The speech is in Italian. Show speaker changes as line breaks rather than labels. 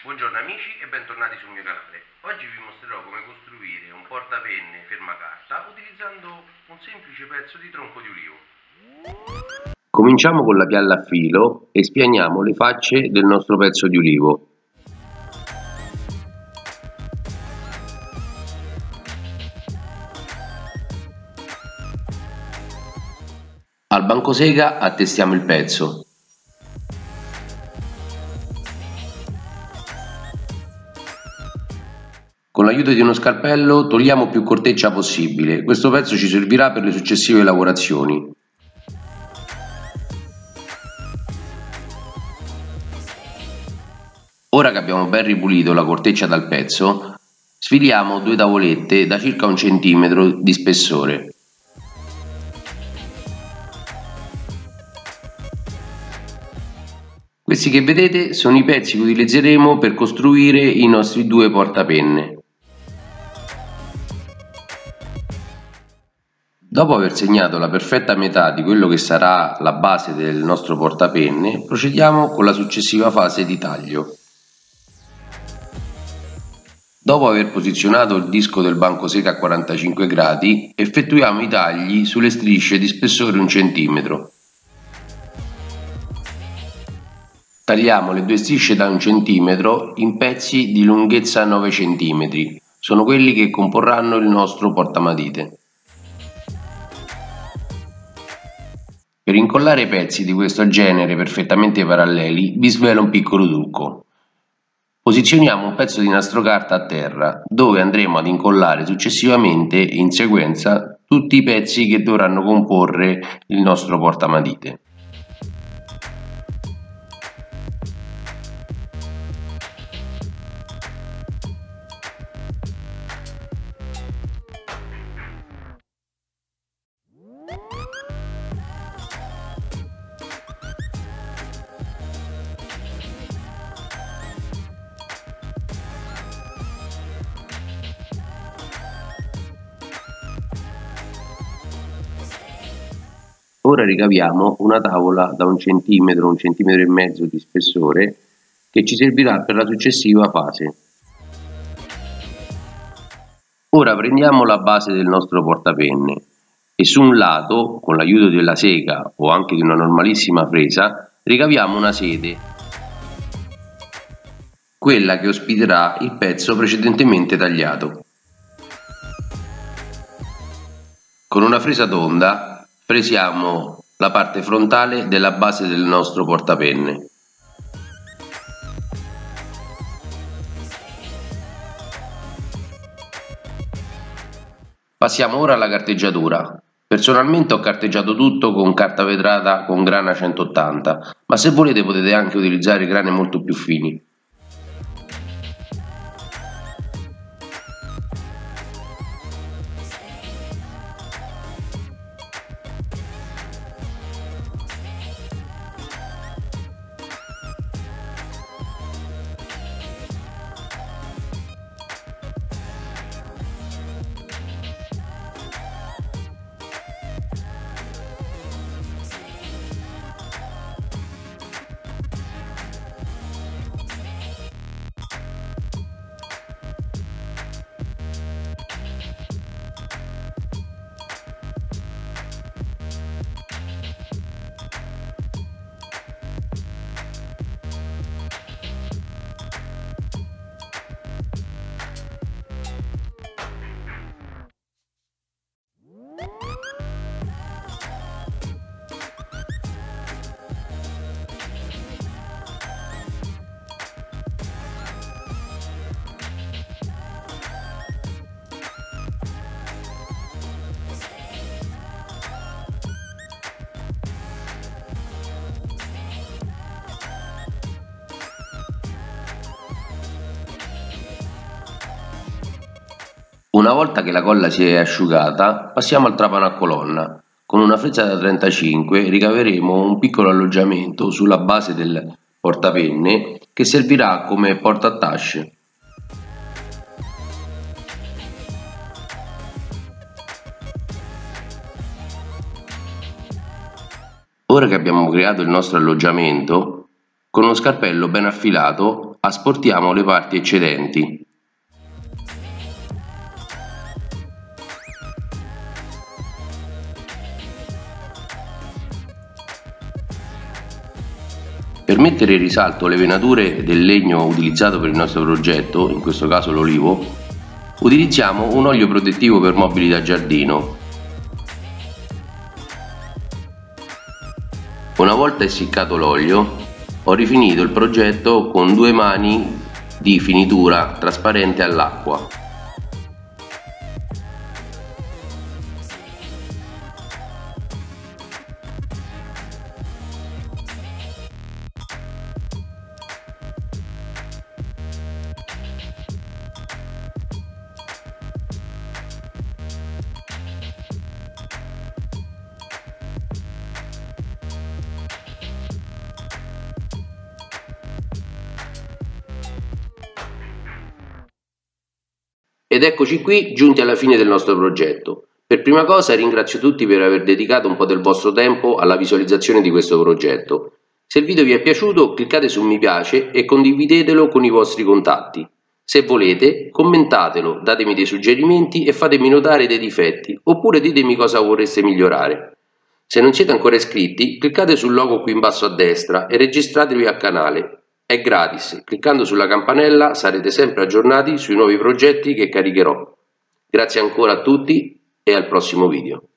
Buongiorno amici e bentornati sul mio canale. Oggi vi mostrerò come costruire un portapenne fermacarta utilizzando un semplice pezzo di tronco di ulivo. Cominciamo con la pialla a filo e spianiamo le facce del nostro pezzo di ulivo. Al bancosega attestiamo il pezzo. Con l'aiuto di uno scalpello togliamo più corteccia possibile, questo pezzo ci servirà per le successive lavorazioni. Ora che abbiamo ben ripulito la corteccia dal pezzo, sfiliamo due tavolette da circa 1 centimetro di spessore. Questi che vedete sono i pezzi che utilizzeremo per costruire i nostri due portapenne. Dopo aver segnato la perfetta metà di quello che sarà la base del nostro portapenne, procediamo con la successiva fase di taglio. Dopo aver posizionato il disco del bancosega a 45 gradi, effettuiamo i tagli sulle strisce di spessore 1 centimetro. Tagliamo le due strisce da 1 centimetro in pezzi di lunghezza 9 centimetri, sono quelli che comporranno il nostro portamatite. Per incollare pezzi di questo genere perfettamente paralleli vi svelo un piccolo trucco. Posizioniamo un pezzo di nastro carta a terra, dove andremo ad incollare successivamente in sequenza tutti i pezzi che dovranno comporre il nostro portamatite. Ora ricaviamo una tavola da 1 centimetro, 1 centimetro e mezzo di spessore che ci servirà per la successiva fase. Ora prendiamo la base del nostro portapenne e su un lato, con l'aiuto della sega o anche di una normalissima fresa, ricaviamo una sede, quella che ospiterà il pezzo precedentemente tagliato. Con una fresa tonda fresiamo la parte frontale della base del nostro portapenne. Passiamo ora alla carteggiatura. Personalmente ho carteggiato tutto con carta vetrata con grana 180, ma se volete potete anche utilizzare grane molto più fini. Una volta che la colla si è asciugata, passiamo al trapano a colonna. Con una fresa da 35 ricaveremo un piccolo alloggiamento sulla base del portapenne che servirà come porta-attache. Ora che abbiamo creato il nostro alloggiamento, con uno scalpello ben affilato Asportiamo le parti eccedenti. Per mettere in risalto le venature del legno utilizzato per il nostro progetto, in questo caso l'olivo, utilizziamo un olio protettivo per mobili da giardino. Una volta essiccato l'olio, ho rifinito il progetto con 2 mani di finitura trasparente all'acqua. Ed eccoci qui, giunti alla fine del nostro progetto. Per prima cosa ringrazio tutti per aver dedicato un po' del vostro tempo alla visualizzazione di questo progetto. Se il video vi è piaciuto, cliccate su mi piace e condividetelo con i vostri contatti. Se volete, commentatelo, datemi dei suggerimenti e fatemi notare dei difetti, oppure ditemi cosa vorreste migliorare. Se non siete ancora iscritti, cliccate sul logo qui in basso a destra e registratevi al canale. È gratis, cliccando sulla campanella sarete sempre aggiornati sui nuovi progetti che caricherò. Grazie ancora a tutti e al prossimo video.